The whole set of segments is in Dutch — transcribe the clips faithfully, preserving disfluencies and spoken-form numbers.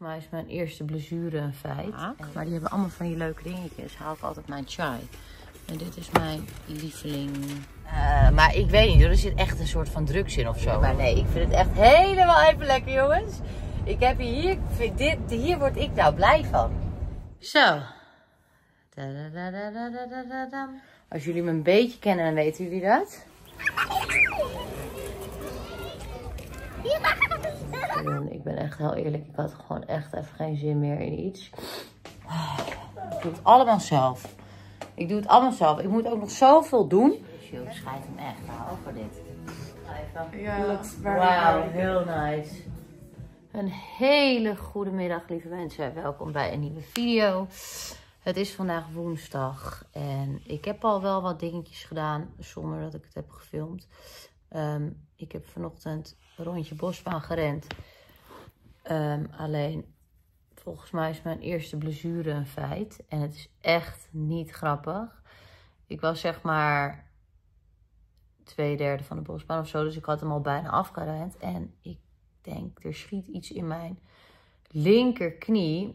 mij is mijn eerste blessure een feit. Maar die hebben allemaal van die leuke dingetjes. Haal ik altijd mijn chai. En dit is mijn lieveling. Uh, maar ik weet niet, er zit echt een soort van drugs in of zo. Maar nee, ik vind het echt helemaal even lekker, jongens. Ik heb hier, vind dit, hier word ik nou blij van. Zo. Als jullie me een beetje kennen, dan weten jullie dat. Ik ben echt heel eerlijk, ik had gewoon echt even geen zin meer in iets. Ik doe het allemaal zelf. Ik doe het allemaal zelf. Ik moet ook nog zoveel doen. Sjoerd schijt hem echt aan over dit. Ja, wauw, heel nice. Een hele goede middag, lieve mensen. Welkom bij een nieuwe video. Het is vandaag woensdag en ik heb al wel wat dingetjes gedaan zonder dat ik het heb gefilmd. Um, ik heb vanochtend een rondje bosbaan gerend. Um, alleen, volgens mij is mijn eerste blessure een feit. En het is echt niet grappig. Ik was zeg maar twee derde van de bosbaan of zo. Dus ik had hem al bijna afgerend. En ik denk, er schiet iets in mijn linkerknie.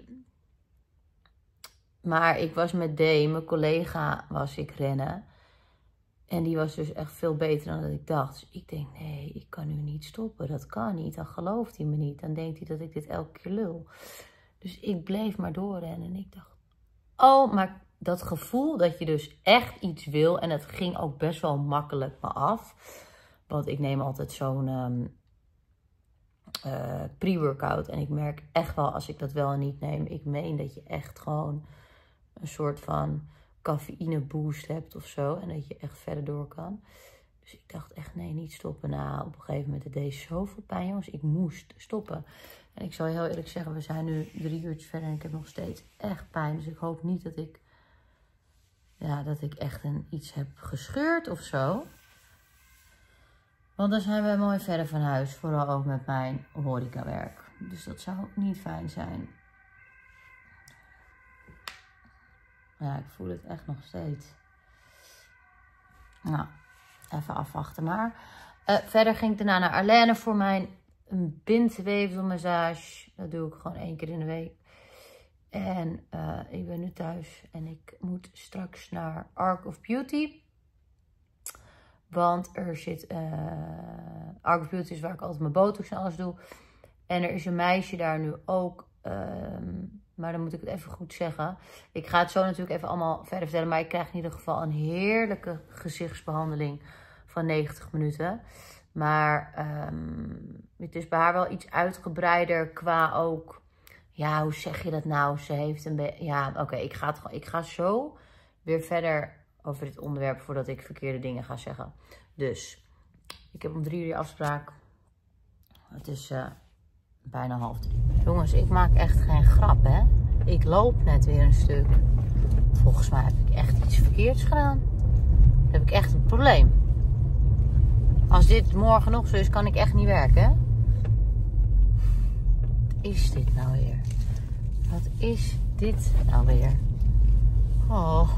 Maar ik was met D, mijn collega was ik rennen. En die was dus echt veel beter dan dat ik dacht. Dus ik denk, nee, ik kan nu niet stoppen. Dat kan niet. Dan gelooft hij me niet. Dan denkt hij dat ik dit elke keer lul. Dus ik bleef maar doorrennen. En ik dacht, oh, maar dat gevoel dat je dus echt iets wil. En het ging ook best wel makkelijk me af. Want ik neem altijd zo'n um, uh, pre-workout. En ik merk echt wel, als ik dat wel en niet neem. Ik meen dat je echt gewoon een soort van cafeïne boost hebt of zo. En dat je echt verder door kan. Dus ik dacht echt, nee, niet stoppen. Nou, op een gegeven moment, het deed zoveel pijn, jongens. Ik moest stoppen. En ik zal je heel eerlijk zeggen, we zijn nu drie uurtjes verder en ik heb nog steeds echt pijn. Dus ik hoop niet dat ik, ja, dat ik echt een, iets heb gescheurd of zo. Want dan zijn we mooi verder van huis. Vooral ook met mijn horecawerk. Dus dat zou niet fijn zijn. Ja, ik voel het echt nog steeds. Nou, even afwachten maar. Uh, verder ging ik daarna naar Arlene voor mijn bindweefselmassage. Dat doe ik gewoon één keer in de week. En uh, ik ben nu thuis en ik moet straks naar Arc of Beauty. Want er zit... Uh, Arc of Beauty is waar ik altijd mijn botox en alles doe. En er is een meisje daar nu ook... Um, Maar dan moet ik het even goed zeggen. Ik ga het zo natuurlijk even allemaal verder vertellen. Maar ik krijg in ieder geval een heerlijke gezichtsbehandeling van negentig minuten. Maar um, het is bij haar wel iets uitgebreider qua ook... Ja, hoe zeg je dat nou? Ze heeft een beetje... Ja, oké, okay, ik, ga het, ik ga zo weer verder over dit onderwerp voordat ik verkeerde dingen ga zeggen. Dus, ik heb om drie uur die afspraak. Het is... Uh, Bijna half drie. Jongens, ik maak echt geen grap, hè. Ik loop net weer een stuk. Volgens mij heb ik echt iets verkeerds gedaan. Dan heb ik echt een probleem. Als dit morgen nog zo is, kan ik echt niet werken, hè. Wat is dit nou weer? Wat is dit nou weer? Oh...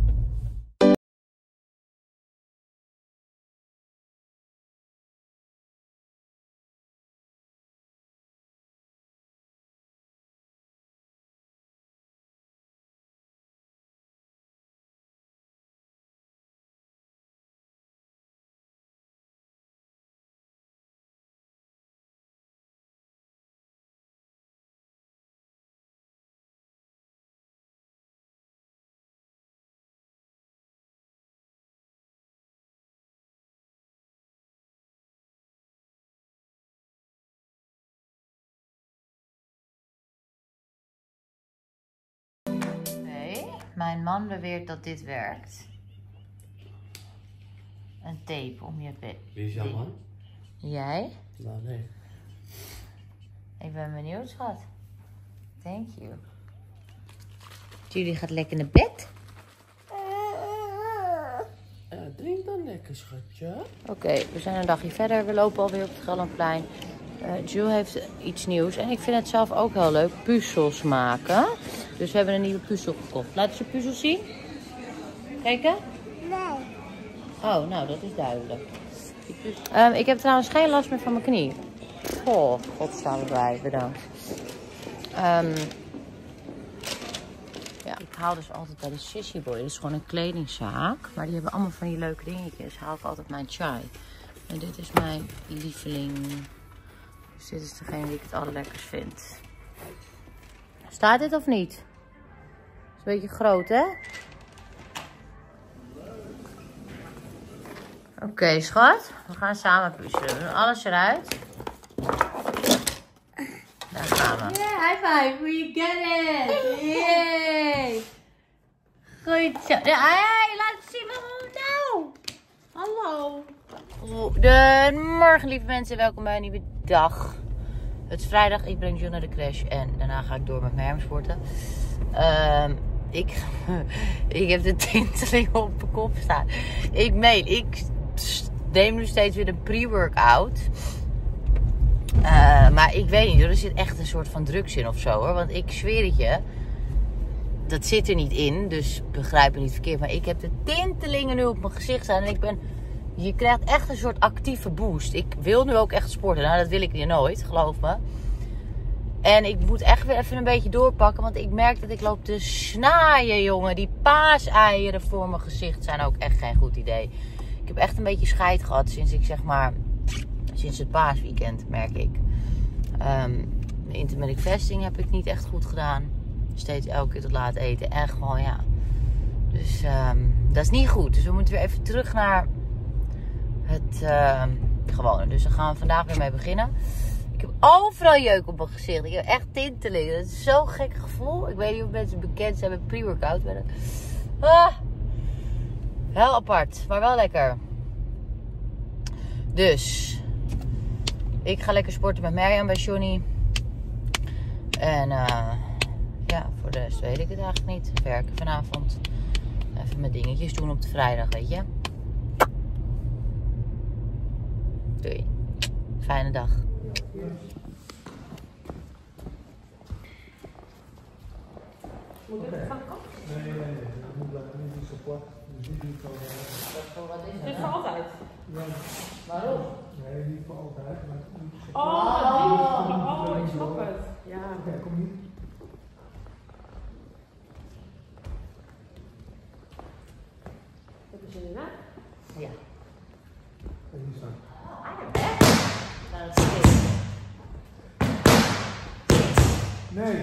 Mijn man beweert dat dit werkt. Een tape om je bed. Wie is jouw man? Jij? Nou, nee. Ik ben benieuwd, schat. Thank you. Jullie gaat lekker naar bed? Ja, drink dan lekker, schatje. Oké, okay, we zijn een dagje verder. We lopen alweer op het Gelderplein. Uh, Jill heeft iets nieuws. En ik vind het zelf ook heel leuk. Puzzels maken. Dus we hebben een nieuwe puzzel gekocht. Laat eens je puzzel zien. Kijken? Nee. Oh, nou, dat is duidelijk. Um, ik heb trouwens geen last meer van mijn knie. Oh, god staan we bij. Bedankt. Um, ja, ik haal dus altijd bij de Sissy Boy. Dat is gewoon een kledingzaak. Maar die hebben allemaal van die leuke dingetjes. Haal ik altijd mijn chai. En dit is mijn lieveling. Dus dit is degene die ik het allerlekkers vind. Staat dit of niet? Is een beetje groot, hè? Oké, okay, schat. We gaan samen puzzelen. We doen alles eruit. Daar gaan we. Yeah, high five. We get it. Yay. Goed zo. Hey, laat het zien. Nou. Hallo. Goedemorgen, lieve mensen. Welkom bij een nieuwe dag. Het is vrijdag. Ik breng Jill naar de crash. En daarna ga ik door met mijn hermsporten. Um, ik, ik heb de tinteling op mijn kop staan. Ik meen, ik neem nu steeds weer een pre-workout. Uh, maar ik weet niet, er zit echt een soort van drugs in of zo hoor. Want ik zweer het je, dat zit er niet in. Dus begrijp me niet verkeerd. Maar ik heb de tintelingen nu op mijn gezicht staan. En ik ben, je krijgt echt een soort actieve boost. Ik wil nu ook echt sporten. Nou, dat wil ik weer nooit, geloof me. En ik moet echt weer even een beetje doorpakken. Want ik merk dat ik loop te snaaien, jongen. Die paaseieren voor mijn gezicht zijn ook echt geen goed idee. Ik heb echt een beetje scheid gehad sinds ik zeg maar... Sinds het paasweekend, merk ik. Um, de intermittent fasting heb ik niet echt goed gedaan. Steeds elke keer tot laat eten. En gewoon, ja. Dus um, dat is niet goed. Dus we moeten weer even terug naar het uh, gewone. Dus daar gaan we vandaag weer mee beginnen. Ik heb overal jeuk op mijn gezicht. Ik heb echt tintelingen. Dat is zo'n gek gevoel. Ik weet niet of mensen bekend zijn met pre-workout. Ah, heel apart. Maar wel lekker. Dus... Ik ga lekker sporten met Mirjam bij Johnny. En uh, ja, voor de rest weet ik het eigenlijk niet. Werken vanavond. Even mijn dingetjes doen op de vrijdag, weet je. Doei. Fijne dag. Moet ik van de kant? Nee, nee, nee. Dat moet blijven niet zo plat. Dit voor altijd? Waarom? Nee, niet voor altijd, maar niet zo. Oh, oh, oh, ik snap het. Ja. Oké, okay, kom niet. Heb je zin in, hè? Ja. En hier staan. Nou, dat is goed. Nee.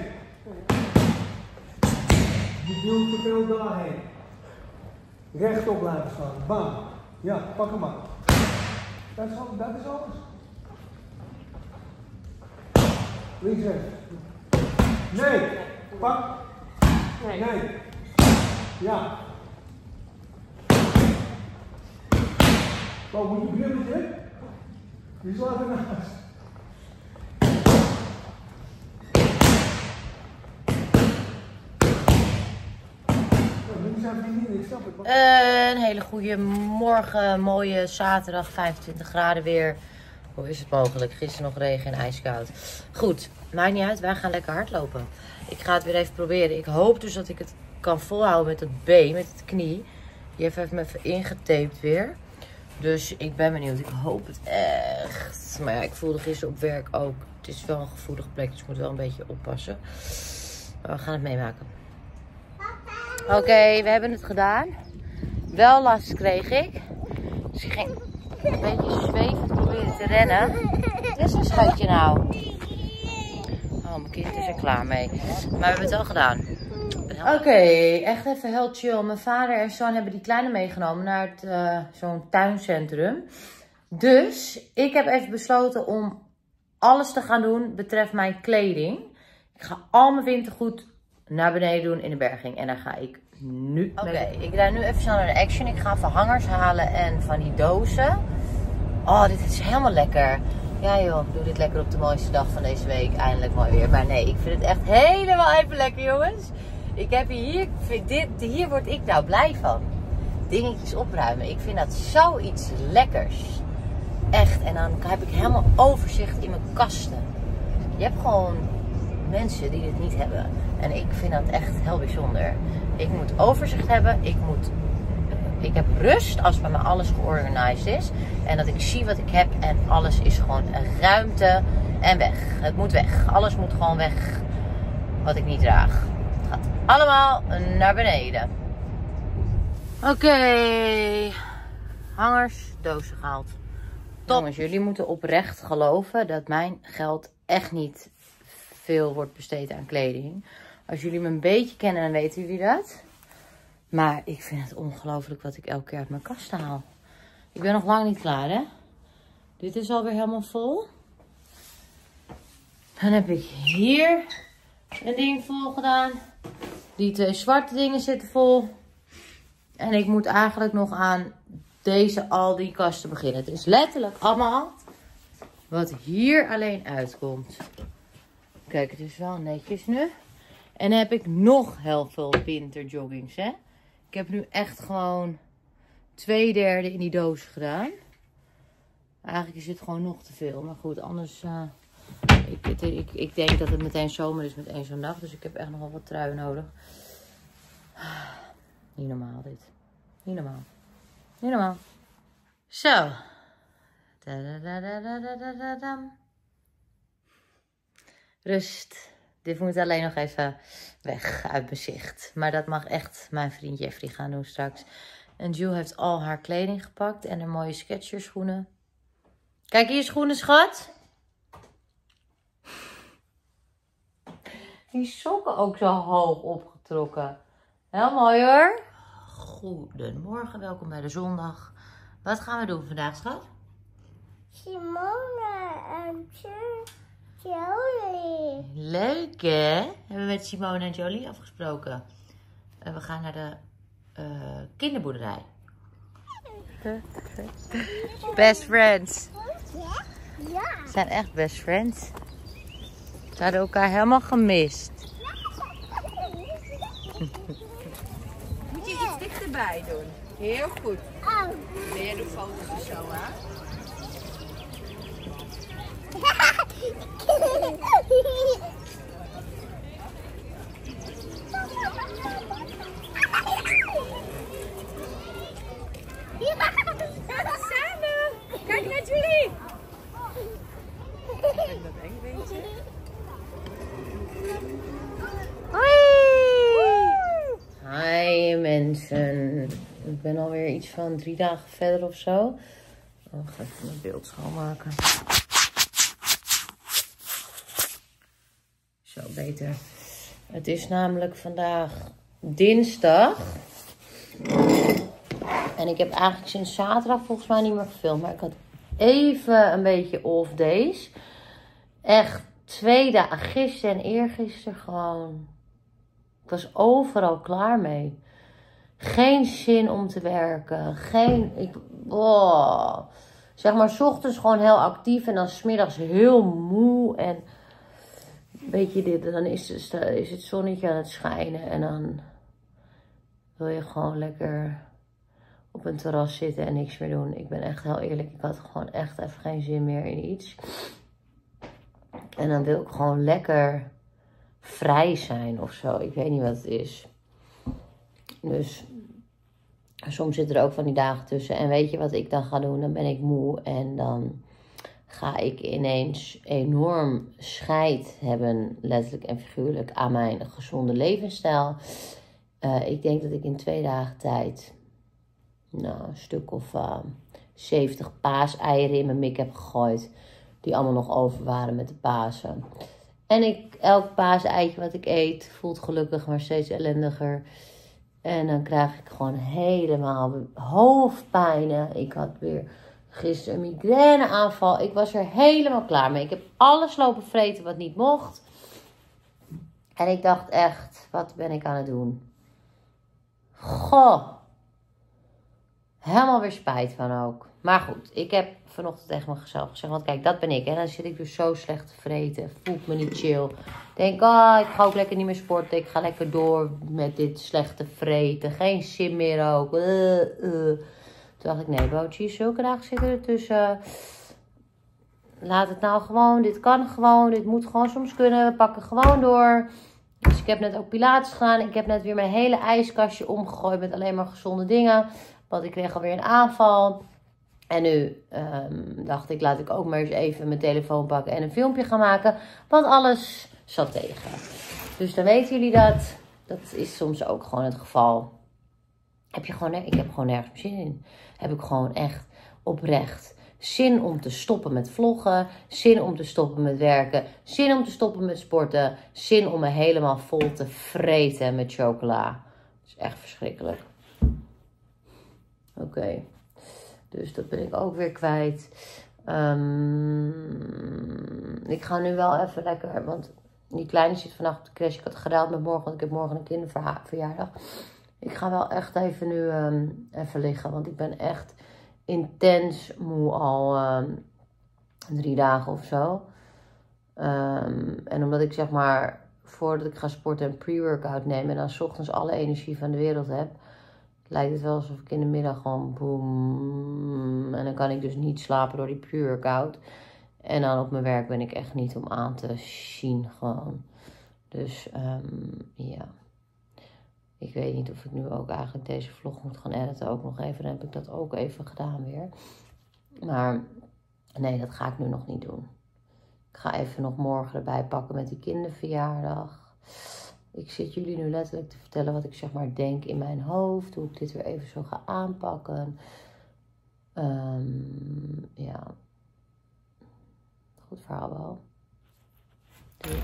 Je duwt te veel daarheen. Rechtop blijven staan. Bam. Ja, pak hem maar. Dat is, dat is alles. Links, rechts. Nee. Pak. Nee. Nee. Ja. Oh, moet je brilletje? Die slaat ernaast. Een hele goede morgen, mooie zaterdag, vijfentwintig graden weer. Hoe is het mogelijk? Gisteren nog regen en ijskoud. Goed, maakt niet uit, wij gaan lekker hardlopen. Ik ga het weer even proberen. Ik hoop dus dat ik het kan volhouden met het been, met het knie. Die heeft even me even ingetaped weer. Dus ik ben benieuwd. Ik hoop het echt. Maar ja, ik voelde gisteren op werk ook. Het is wel een gevoelige plek, dus ik moet wel een beetje oppassen. Maar we gaan het meemaken. Oké, okay, we hebben het gedaan. Wel last kreeg ik. Dus ik ging een beetje zwevend proberen te rennen. Wat is een schatje nou? Oh, mijn kind is er klaar mee. Maar we hebben het wel gedaan. Oké, okay, echt even heel chill. Mijn vader en zoon hebben die kleine meegenomen naar het uh, zo'n tuincentrum. Dus ik heb even besloten om alles te gaan doen betreft mijn kleding. Ik ga al mijn wintergoed naar beneden doen in de berging. En daar ga ik nu. Oké, okay, ik rijd nu even snel naar de Action. Ik ga verhangers halen en van die dozen. Oh, dit is helemaal lekker. Ja joh, ik doe dit lekker op de mooiste dag van deze week. Eindelijk mooi weer. Maar nee, ik vind het echt helemaal even lekker, jongens. Ik heb hier, dit, hier word ik nou blij van. Dingetjes opruimen. Ik vind dat zoiets lekkers. Echt. En dan heb ik helemaal overzicht in mijn kasten. Je hebt gewoon mensen die dit niet hebben. En ik vind dat echt heel bijzonder. Ik moet overzicht hebben. Ik moet... Ik heb rust als bij mij alles georganiseerd is. En dat ik zie wat ik heb. En alles is gewoon ruimte en weg. Het moet weg. Alles moet gewoon weg. wat ik niet draag. Het gaat allemaal naar beneden. Oké. Okay. Hangers, dozen gehaald. Top. Jongens, jullie moeten oprecht geloven dat mijn geld echt niet veel wordt besteed aan kleding. Als jullie me een beetje kennen, dan weten jullie dat. Maar ik vind het ongelooflijk wat ik elke keer uit mijn kast haal. Ik ben nog lang niet klaar, hè? Dit is alweer helemaal vol. Dan heb ik hier een ding vol gedaan. Die twee zwarte dingen zitten vol. En ik moet eigenlijk nog aan deze al die kasten beginnen. Het is letterlijk allemaal wat hier alleen uitkomt. Kijk, het is wel netjes nu. En dan heb ik nog heel veel winterjoggings, hè. Ik heb nu echt gewoon twee derde in die doos gedaan. Eigenlijk is het gewoon nog te veel. Maar goed, anders... Uh, ik, ik, ik, ik denk dat het meteen zomer is met één zo'n dag. Dus ik heb echt nog wel wat truien nodig. Niet normaal dit. Niet normaal. Niet normaal. Zo. Rust. Dit moet alleen nog even weg uit mijn zicht. Maar dat mag echt mijn vriend Jeffrey gaan doen straks. En Jill heeft al haar kleding gepakt. En haar mooie Skechers schoenen. Kijk hier, schoenen, schat. Die sokken ook zo hoog opgetrokken. Heel mooi hoor. Goedemorgen, welkom bij de zondag. Wat gaan we doen vandaag, schat? Simone en Jolie. Leuk hè? Hebben we met Simone en Jolie afgesproken. En we gaan naar de uh, kinderboerderij. Best friends. Ja. Ze zijn echt best friends. Ze hadden elkaar helemaal gemist. Moet je iets dichterbij doen. Heel goed. Oh. Ben jij de foto's of zo, hè? Samen! Kijk naar Julie! Ik dat eng, weet je? Hi mensen. Ik ben alweer iets van drie dagen verder of zo. Oh, ik ga even mijn beeld schoonmaken. Zo, beter. Het is namelijk vandaag dinsdag. En ik heb eigenlijk sinds zaterdag volgens mij niet meer gefilmd. Maar ik had even een beetje off days. Echt twee dagen, gisteren en eergisteren gewoon. Ik was overal klaar mee. Geen zin om te werken. Geen, ik, oh. Zeg maar, 's ochtends gewoon heel actief en dan 's middags heel moe. En weet je dit, dan is, is het zonnetje aan het schijnen. En dan wil je gewoon lekker op een terras zitten en niks meer doen. Ik ben echt heel eerlijk, ik had gewoon echt even geen zin meer in iets. En dan wil ik gewoon lekker vrij zijn of zo. Ik weet niet wat het is. Dus soms zitten er ook van die dagen tussen. En weet je wat ik dan ga doen? Dan ben ik moe en dan ga ik ineens enorm scheid hebben, letterlijk en figuurlijk, aan mijn gezonde levensstijl. Uh, ik denk dat ik in twee dagen tijd nou, een stuk of uh, zeventig paaseieren in mijn mik heb gegooid. Die allemaal nog over waren met de Pasen. En ik, elk paaseitje wat ik eet voelt gelukkig, maar steeds ellendiger. En dan krijg ik gewoon helemaal hoofdpijnen. Ik had weer gisteren een migraineaanval. Ik was er helemaal klaar mee. Ik heb alles lopen vreten wat niet mocht. En ik dacht echt, wat ben ik aan het doen? Goh. Helemaal weer spijt van ook. Maar goed, ik heb vanochtend tegen mezelf gezegd. Want kijk, dat ben ik. En dan zit ik dus zo slecht te vreten. Voelt me niet chill. Denk, ah, oh, ik ga ook lekker niet meer sporten. Ik ga lekker door met dit slechte vreten. Geen zin meer ook. Uh, uh. Toen dacht ik, nee, Bootje, zulke dagen zitten er tussen. Laat het nou gewoon. Dit kan gewoon. Dit moet gewoon soms kunnen. We pakken gewoon door. Dus ik heb net ook Pilates gedaan. Ik heb net weer mijn hele ijskastje omgegooid met alleen maar gezonde dingen. Want ik kreeg alweer een aanval. En nu um, dacht ik, laat ik ook maar eens even mijn telefoon pakken en een filmpje gaan maken. Want alles zat tegen. Dus dan weten jullie dat. Dat is soms ook gewoon het geval. Heb je gewoon, ik heb gewoon nergens meer zin in. Heb ik gewoon echt oprecht zin om te stoppen met vloggen. Zin om te stoppen met werken. Zin om te stoppen met sporten. Zin om me helemaal vol te vreten met chocola. Dat is echt verschrikkelijk. Oké. Okay. Dus dat ben ik ook weer kwijt. Um, ik ga nu wel even lekker... Want die kleine zit vannacht op de crash. Ik had geruild met morgen. Want ik heb morgen een kinderverjaardag. Ik ga wel echt even nu um, even liggen. Want ik ben echt intens moe al um, drie dagen of zo. Um, en omdat ik zeg maar voordat ik ga sporten een pre-workout neem. En dan 's ochtends alle energie van de wereld heb. Lijkt het wel alsof ik in de middag gewoon boem. En dan kan ik dus niet slapen door die pre-workout. En dan op mijn werk ben ik echt niet om aan te zien gewoon. Dus um, ja. Ik weet niet of ik nu ook eigenlijk deze vlog moet gaan editen. Ook nog even. Dan heb ik dat ook even gedaan weer. Maar nee, dat ga ik nu nog niet doen. Ik ga even nog morgen erbij pakken met die kinderverjaardag. Ik zit jullie nu letterlijk te vertellen wat ik zeg maar denk in mijn hoofd. Hoe ik dit weer even zo ga aanpakken. Um, ja. Goed verhaal wel. Doei.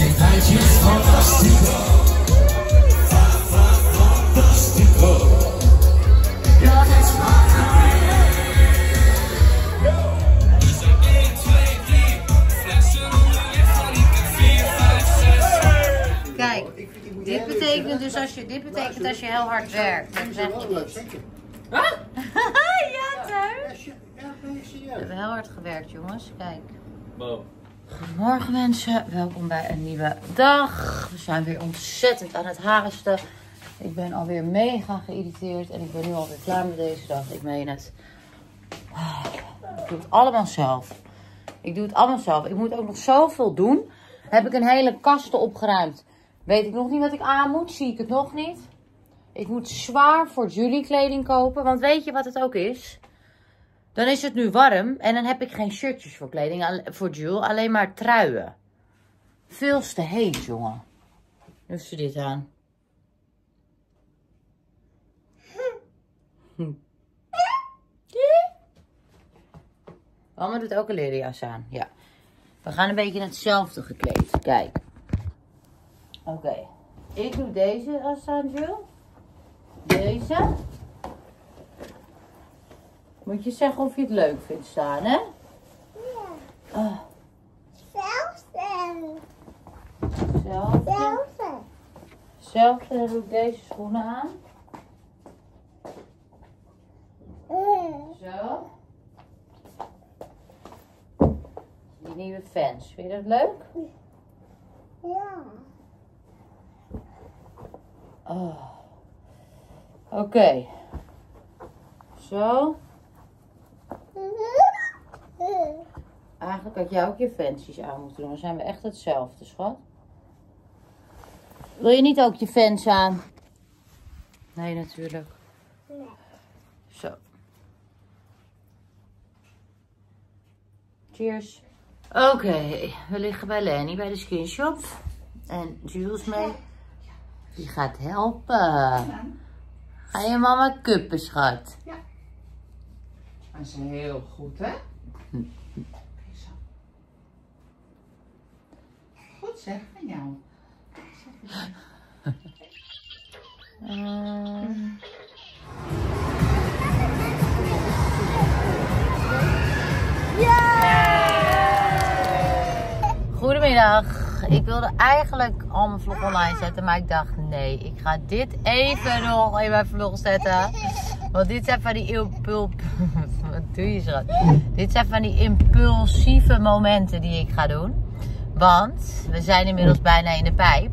Kijk, dit betekent dus als je, dit betekent als je heel hard werkt, dan krijg je dit. Huh? Ja, thuis. We hebben heel hard gewerkt, jongens. Kijk. Wow. Goedemorgen mensen, welkom bij een nieuwe dag. We zijn weer ontzettend aan het haasten. Ik ben alweer mega geïrriteerd en ik ben nu alweer klaar met deze dag. Ik meen het. Ik doe het allemaal zelf. Ik doe het allemaal zelf. Ik moet ook nog zoveel doen. Heb ik een hele kasten opgeruimd. Weet ik nog niet wat ik aan moet. Zie ik het nog niet. Ik moet zwaar voor Julie kleding kopen. Want weet je wat het ook is? Dan is het nu warm. En dan heb ik geen shirtjes voor kleding. Voor Jules. Alleen maar truien. Veel te heet, jongen. Nu heeft ze dit aan. Hm. Mama doet ook een leren jas aan. Ja. We gaan een beetje hetzelfde gekleed. Kijk. Oké. Okay. Ik doe deze jas aan, Jules. Deze. Moet je zeggen of je het leuk vindt staan, hè? Ja. Oh. Zelfde. Zelfde. Zelfde. Zelfde. Dan doe ik deze schoenen aan. Zo. Die nieuwe fans. Vind je dat leuk? Ja. Oh. Oké. Okay. Zo. Eigenlijk had jij ook je fancies aan moeten doen. Dan zijn we echt hetzelfde, schat. Wil je niet ook je fans aan? Nee, natuurlijk. Nee. Zo. Cheers. Oké, okay. We liggen bij Lenny bij de skinshop. En Jules mee. Die gaat helpen. Ga je mama kuppen, schat? Ja. Dat is heel goed, hè? Hm. Zo. Goed zeg, van jou. Uh... Goedemiddag. Ik wilde eigenlijk al mijn vlog online zetten, maar ik dacht nee, ik ga dit even nog in mijn vlog zetten. Want dit zijn van die impul... Wat doe je schat? Dit zijn van die impulsieve momenten die ik ga doen. Want we zijn inmiddels bijna in de pijp.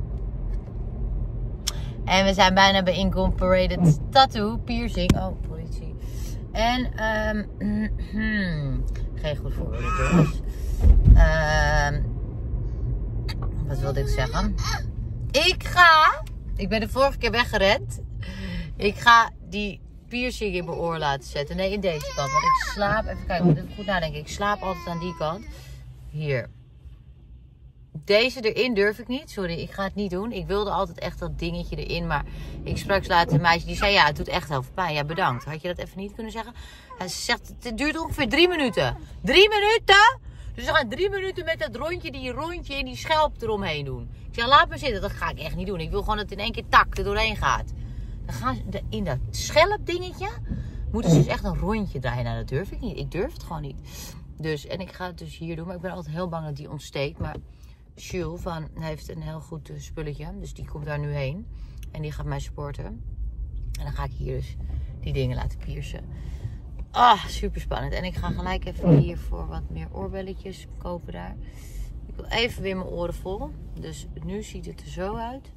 En we zijn bijna bij Incorporated Tattoo, piercing. Oh, politie. En, um, hmm, geen goed voorbeeld, jongens. Um, wat wilde ik zeggen? Ik ga, ik ben de vorige keer weggerend. Ik ga die piercing in mijn oor laten zetten. Nee, in deze kant. Want ik slaap, even kijken, ik moet even goed nadenken. Ik slaap altijd aan die kant. Hier. deze erin durf ik niet. Sorry, ik ga het niet doen. Ik wilde altijd echt dat dingetje erin. Maar ik sprak later een meisje die zei, ja, het doet echt heel veel pijn. Ja, bedankt. Had je dat even niet kunnen zeggen? Hij zegt, het duurt ongeveer drie minuten. Drie minuten? Dus we gaan drie minuten met dat rondje, die rondje en die schelp eromheen doen. Ik zeg, laat me zitten. Dat ga ik echt niet doen. Ik wil gewoon dat het in één keer tak er doorheen gaat. Dan gaan ze in dat schelp dingetje moeten ze dus echt een rondje draaien. Nou, dat durf ik niet. Ik durf het gewoon niet. Dus, en ik ga het dus hier doen. Maar ik ben altijd heel bang dat die ontsteekt. Maar Jules van, heeft een heel goed spulletje. Dus die komt daar nu heen. En die gaat mij supporten. En dan ga ik hier dus die dingen laten piercen. Ah, super spannend. En ik ga gelijk even hier voor wat meer oorbelletjes kopen daar. Ik wil even weer mijn oren vol. Dus nu ziet het er zo uit.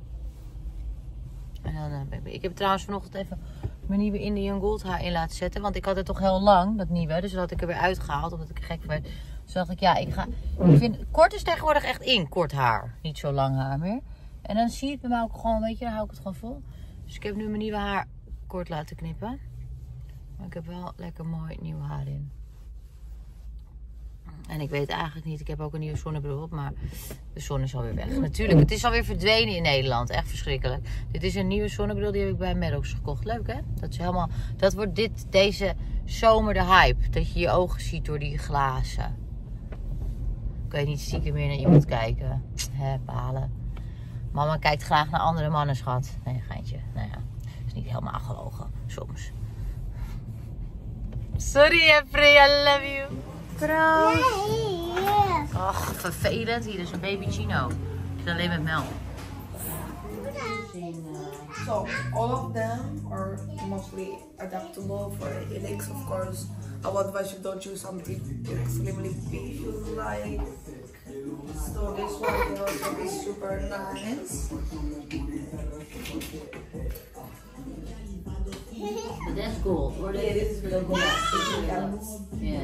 En dan, uh, ik heb trouwens vanochtend even mijn nieuwe Indian Gold haar in laten zetten. Want ik had het toch heel lang, dat nieuwe. Dus dat had ik er weer uitgehaald, omdat ik er gek werd. Dus dacht ik, ja, ik ga... Ik vind, kort is tegenwoordig echt in, kort haar. Niet zo lang haar meer. En dan zie je het bij mij ook gewoon, weet je, dan hou ik het gewoon vol. Dus ik heb nu mijn nieuwe haar kort laten knippen. Maar ik heb wel lekker mooi nieuw haar in. En ik weet eigenlijk niet, ik heb ook een nieuwe zonnebril op, maar de zon is alweer weg. Natuurlijk, het is alweer verdwenen in Nederland. Echt verschrikkelijk. Dit is een nieuwe zonnebril, die heb ik bij Maddox gekocht. Leuk hè? Dat is helemaal, dat wordt dit, deze zomer de hype. Dat je je ogen ziet door die glazen. Kun je niet stiekem meer naar iemand kijken. Hè, balen. Mama kijkt graag naar andere mannen, schat. Nee, geintje. Nou ja, is niet helemaal gelogen. Soms. Sorry, Jeffrey, I love you. Proost. Och, vervelend. Hier is een baby Chino. Het is alleen met melk. So all of them are mostly adaptable for the legs, of course. I would advise you don't use something extremely big you like. So this one will also be super nice. But that's gold. Or Yeah, this is real gold. Yes.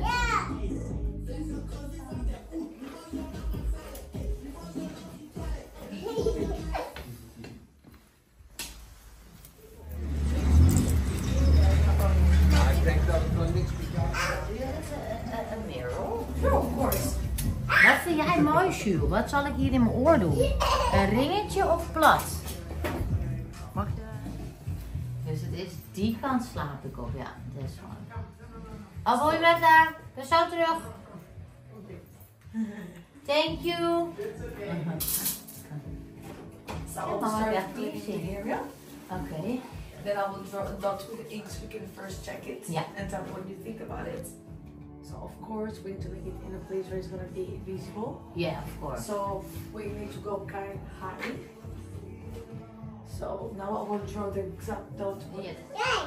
Een mirror? Sure, of course. Wat vind jij mooi, Jules? Wat zal ik hier in mijn oor doen? Een ringetje of plat? Mag je? Dus het is die kant slaap ik op, ja. Dit is gewoon. Oh, wil je blijven daar? Ik ben zo terug. Thank you. So I will start cleaning the area. Oké. Then I will draw a dot with each. We can first check it. Yeah. And tell me what you think about it. So of course we need to make it in a place where it's gonna be visible. Yeah, of course. So we need to go kind of high. So now I will draw the exact dot. Yes.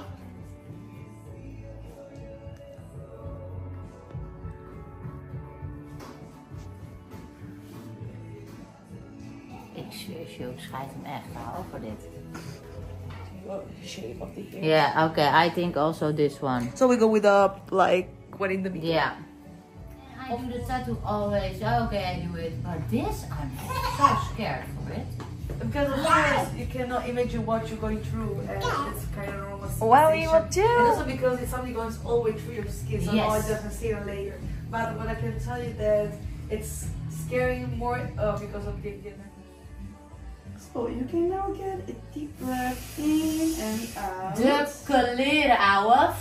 Ik zweer, Jules, schijt hem echt aan voor dit. The shape of the hair. Yeah, okay, I think also this one. So we go with the like what in the middle. Yeah. I do the tattoo always. Okay, I do it. But this, I'm so scared for it. Because of course you cannot imagine what you're going through, and it's kind of normal. Well, we will sensation. do. And also because it's something goes all the way through your skin, so now Yes. it doesn't see a layer. But what I can tell you that it's scary more uh, because of the. So you can now get a deep breath in and out. De kleren, ouwe.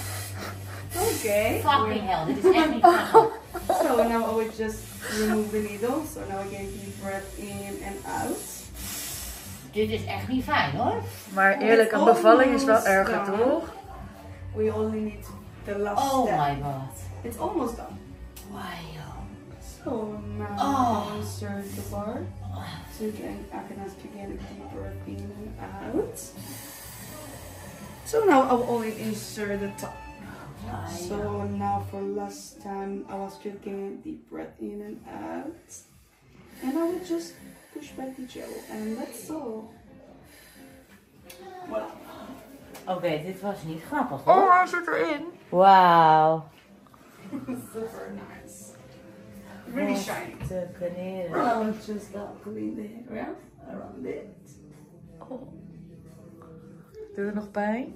Okay. Fucking hell, dit is echt niet grappig. So now I will just remove the needle. So now again, deep breath in and out. Dit is echt niet fijn hoor. Maar eerlijk, een bevalling is wel erger, toch? We only need the last Oh step. my god. It's almost done. Wow. So now Oh. insert the bar. So you can, I can ask you again a deep breath in and out. So now I will only insert the top. So now for last time, I will ask you again deep breath in and out. And I will just push back the gel and that's all. Voilà. Oké, okay, dit was niet grappig hoor. Oh, hij zit erin. Wauw. Super nice. Really shiny. De kleren. And I will just uh, clean the area around it. Oh. Doet het nog pijn?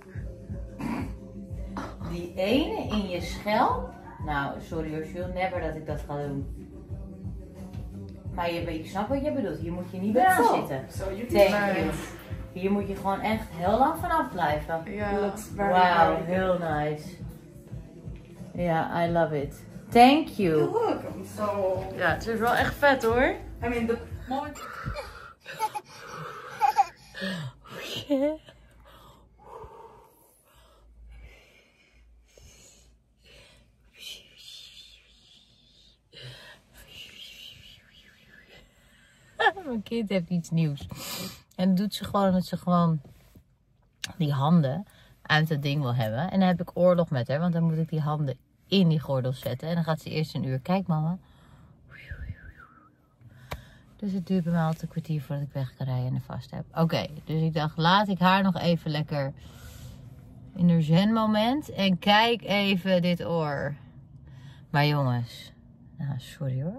Die ene in je schelp. Nou, sorry hoor, Jules, never dat ik dat ga doen. Maar je, ik snap wat je bedoelt. Hier moet je niet bij aan That's all. zitten. So you Thank teach you. me. Hier moet je gewoon echt heel lang vanaf blijven. Yeah, looks very, Wow, very heel nice. Ja, I love it. Thank you. You're welcome. So, Ja, het is wel echt vet hoor. I mean, the moment. Mijn kind heeft iets nieuws. En dat doet ze gewoon dat ze gewoon die handen uit het ding wil hebben. En dan heb ik oorlog met haar, want dan moet ik die handen in die gordel zetten. En dan gaat ze eerst een uur. Kijk mama. Dus het duurt bij mij altijd een kwartier voordat ik weg kan rijden en er vast heb. Oké, okay, dus ik dacht laat ik haar nog even lekker in haar zen moment. En kijk even dit oor. Maar jongens, nou sorry hoor.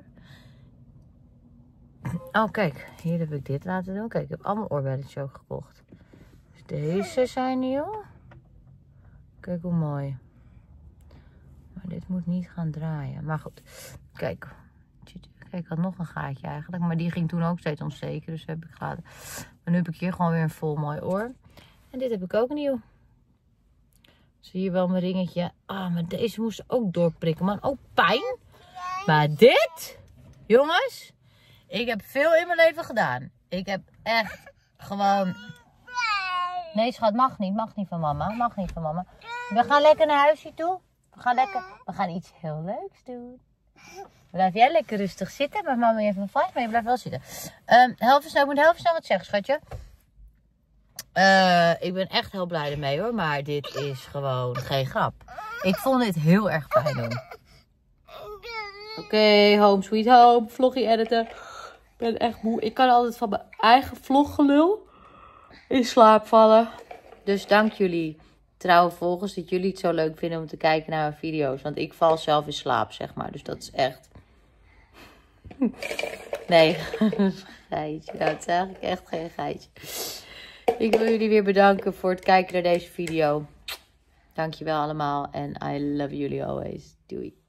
Oh kijk, hier heb ik dit laten doen. Kijk, ik heb allemaal oorbelletjes ook gekocht. Dus deze zijn nieuw. Kijk hoe mooi. Maar dit moet niet gaan draaien. Maar goed, kijk. Kijk, ik had nog een gaatje eigenlijk. Maar die ging toen ook steeds ontsteken. Dus heb ik gelaten. Maar nu heb ik hier gewoon weer een vol mooi oor. En dit heb ik ook nieuw. Zie je wel mijn ringetje. Ah, maar deze moest ook doorprikken. Man, ook pijn. Maar dit, jongens. Ik heb veel in mijn leven gedaan. Ik heb echt gewoon... Nee schat, mag niet. Mag niet van mama. Mag niet van mama. We gaan lekker naar huisje toe. We gaan lekker... We gaan iets heel leuks doen. Blijf jij lekker rustig zitten. Maar mama heeft een vast, maar je blijft wel zitten. Um, helft snel, ik moet heel snel wat zeggen, schatje. Uh, ik ben echt heel blij ermee hoor. Maar dit is gewoon geen grap. Ik vond dit heel erg fijn doen. Oké, okay, home sweet home. Vloggie editen. Ik ben echt moe. Ik kan altijd van mijn eigen vloggelul in slaap vallen. Dus dank jullie trouwe volgers dat jullie het zo leuk vinden om te kijken naar mijn video's. Want ik val zelf in slaap, zeg maar. Dus dat is echt... Nee, geitje. Nou, het is eigenlijk echt geen geitje. Ik wil jullie weer bedanken voor het kijken naar deze video. Dankjewel allemaal. En I love jullie always. Doei.